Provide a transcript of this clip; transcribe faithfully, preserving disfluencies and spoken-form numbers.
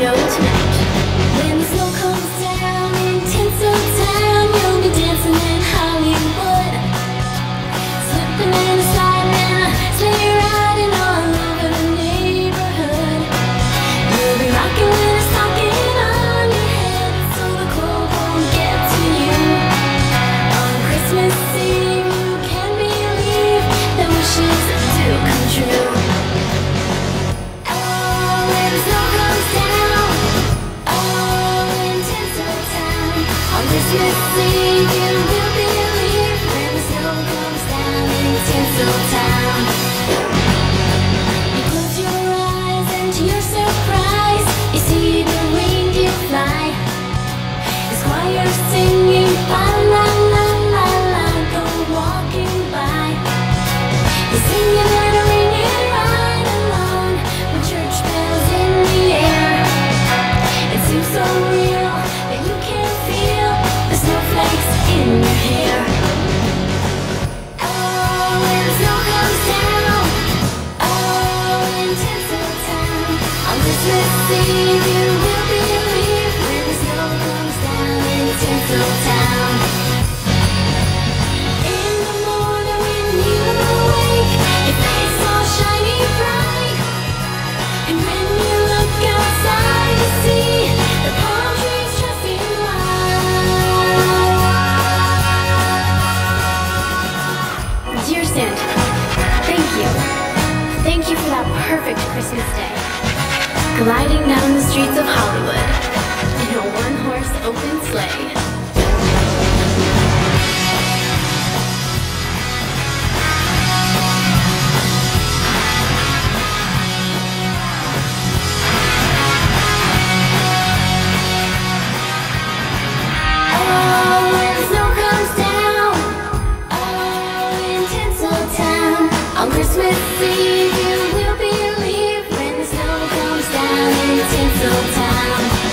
know tonight. When the snow comes down in Tinseltown, you'll be dancing in Hollywood, slipping and sliding, sleigh riding all over the neighborhood. You'll be rocking with a stocking on your head so the cold won't get to you. On Christmas Eve, you can believe that wishes do come true. Christmas Eve, you will believe when the snow comes down in Tinseltown. You close your eyes and to your surprise, you see the reindeer fly. The choir singing fa la la la la, go walking by. You're singing and a reindeer ride along with church bells in the air. It seems so real that you can feel the snowflakes in your hair. Oh, when the snow comes down, oh, in Tinseltown. On Christmas Eve, you will believe when the snow comes down in Tinseltown. In the morning when you awake, your face all shiny bright, and when you look outside, you see the palm trees dressed in white. Dear Santa, thank you. Thank you for that perfect Christmas day. Gliding down the streets of Hollywood in a one-horse open sleigh. Oh, when the snow comes down, oh, in Tinseltown. On Christmas Eve, you will believe when the snow comes down in Tinseltown.